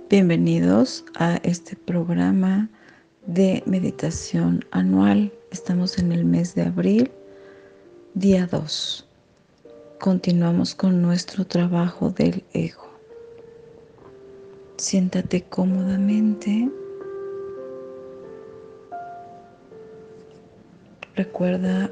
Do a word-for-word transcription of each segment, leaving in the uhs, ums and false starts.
Bienvenidos a este programa de meditación anual. Estamos en el mes de abril, día dos. Continuamos con nuestro trabajo del ego. Siéntate cómodamente. Recuerda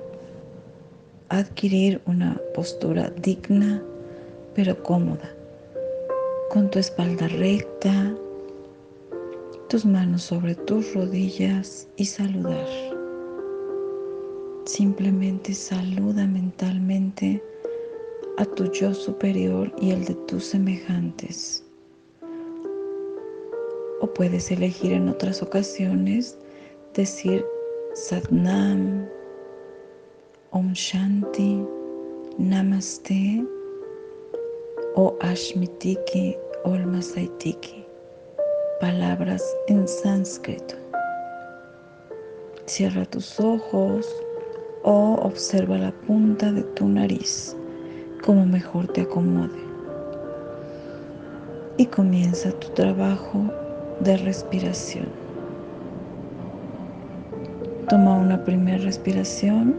adquirir una postura digna pero cómoda, con tu espalda recta, tus manos sobre tus rodillas y saludar. Simplemente saluda mentalmente a tu yo superior y el de tus semejantes. O puedes elegir en otras ocasiones decir Satnam, Om Shanti, Namaste o Ashmitiki o Almasaitiki, palabras en sánscrito. Cierra tus ojos o observa la punta de tu nariz como mejor te acomode. Y comienza tu trabajo de respiración. Toma una primera respiración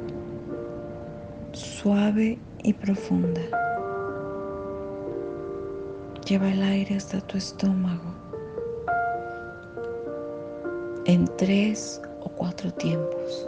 suave y profunda. Lleva el aire hasta tu estómago en tres o cuatro tiempos.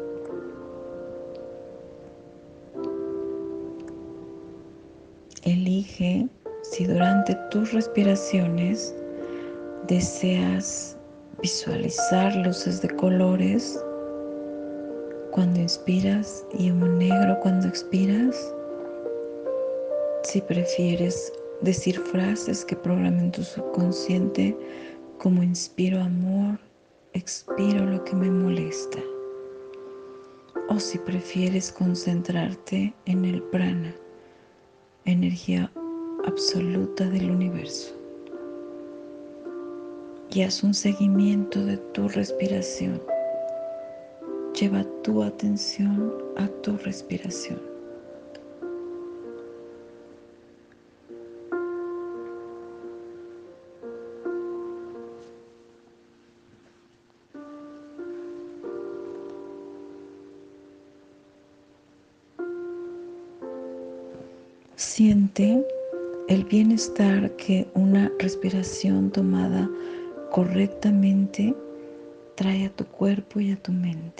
Elige si durante tus respiraciones deseas visualizar luces de colores cuando inspiras y humo negro cuando expiras. Si prefieres decir frases que programen tu subconsciente como inspiro amor, expiro lo que me molesta. O si prefieres concentrarte en el prana, energía absoluta del universo. Y haz un seguimiento de tu respiración. Lleva tu atención a tu respiración. Siente el bienestar que una respiración tomada correctamente trae a tu cuerpo y a tu mente.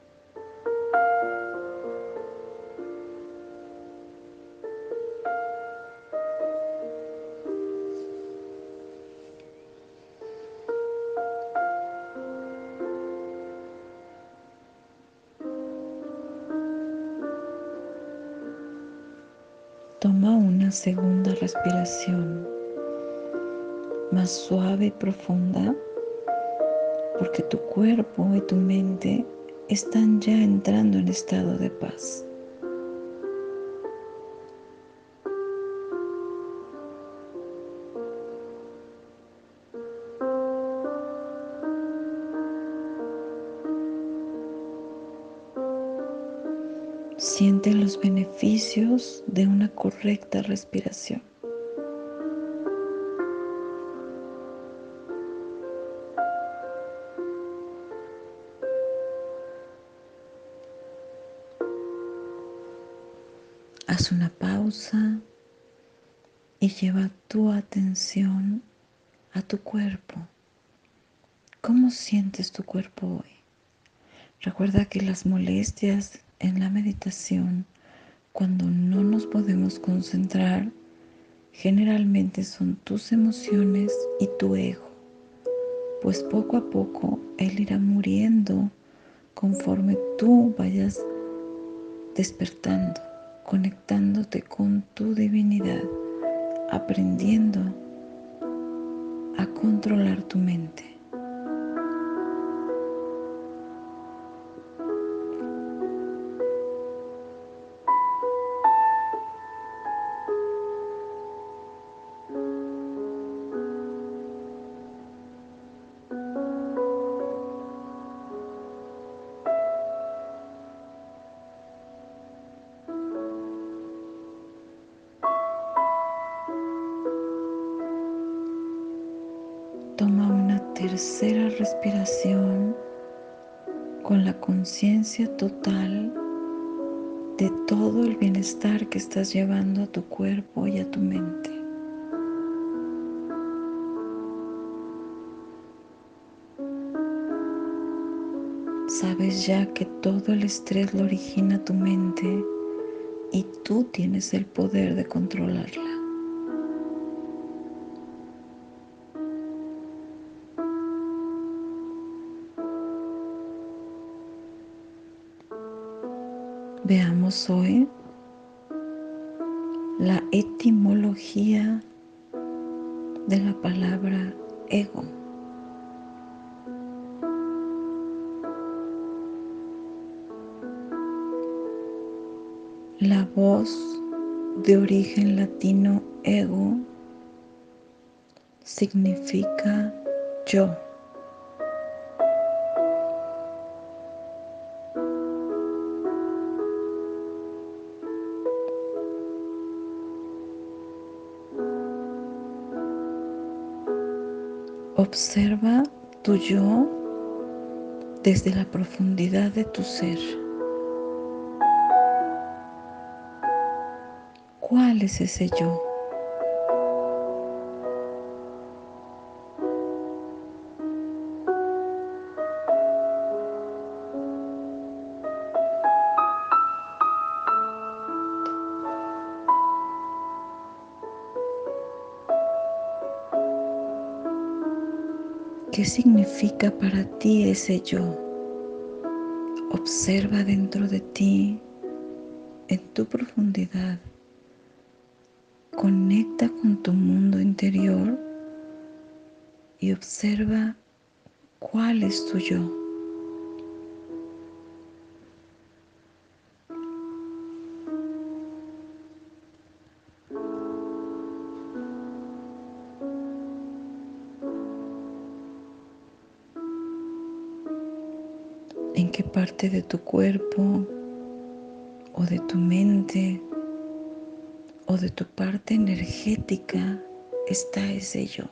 Toma una segunda respiración más suave y profunda, porque tu cuerpo y tu mente están ya entrando en estado de paz. Siente los beneficios de una correcta respiración. Haz una pausa y lleva tu atención a tu cuerpo. ¿Cómo sientes tu cuerpo hoy? Recuerda que las molestias en la meditación, cuando no nos podemos concentrar, generalmente son tus emociones y tu ego, pues poco a poco él irá muriendo conforme tú vayas despertando, conectándote con tu divinidad, aprendiendo a controlar tu mente. tercera respiración con la conciencia total de todo el bienestar que estás llevando a tu cuerpo y a tu mente. Sabes ya que todo el estrés lo origina tu mente y tú tienes el poder de controlarla. Veamos hoy la etimología de la palabra ego. La voz de origen latino ego significa yo. Observa tu yo desde la profundidad de tu ser. ¿Cuál es ese yo? ¿Qué significa para ti ese yo? Observa dentro de ti, en tu profundidad. Conecta con tu mundo interior y observa cuál es tu yo. ¿En qué parte de tu cuerpo o de tu mente o de tu parte energética está ese yo?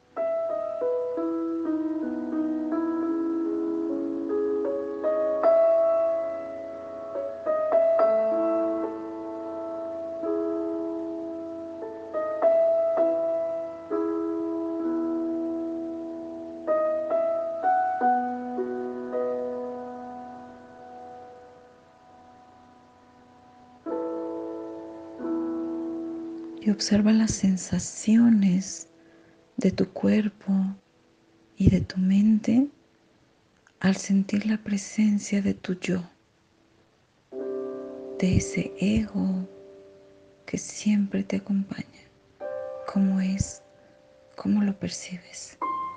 Y observa las sensaciones de tu cuerpo y de tu mente al sentir la presencia de tu yo, de ese ego que siempre te acompaña. ¿Cómo es? ¿Cómo lo percibes?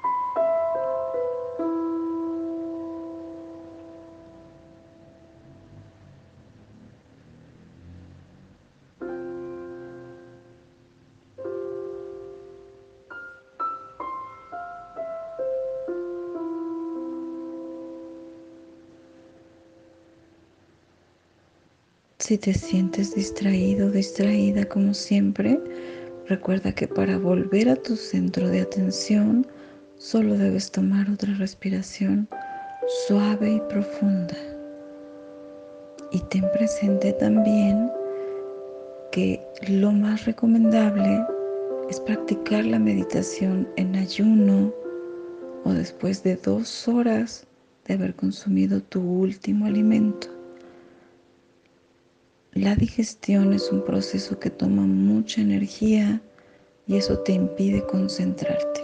Si te sientes distraído o distraída como siempre, recuerda que para volver a tu centro de atención solo debes tomar otra respiración suave y profunda. Y ten presente también que lo más recomendable es practicar la meditación en ayuno o después de dos horas de haber consumido tu último alimento. La digestión es un proceso que toma mucha energía y eso te impide concentrarte.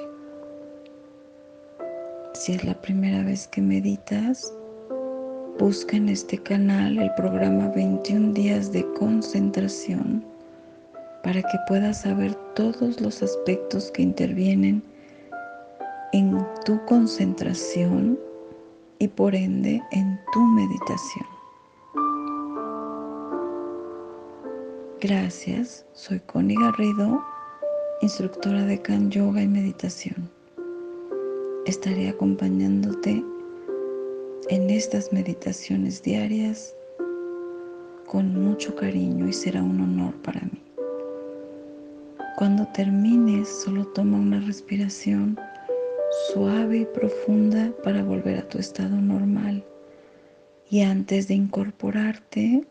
Si es la primera vez que meditas, busca en este canal el programa veintiún días de concentración para que puedas saber todos los aspectos que intervienen en tu concentración y por ende en tu meditación. Gracias, soy Connie Garrido, instructora de Kan Yoga y Meditación. Estaré acompañándote en estas meditaciones diarias con mucho cariño y será un honor para mí. Cuando termines, solo toma una respiración suave y profunda para volver a tu estado normal. Y antes de incorporarte,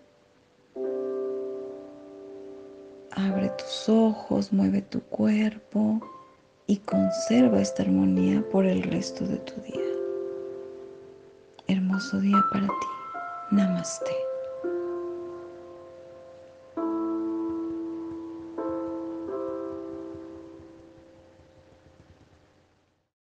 abre tus ojos, mueve tu cuerpo y conserva esta armonía por el resto de tu día. Hermoso día para ti. Namaste.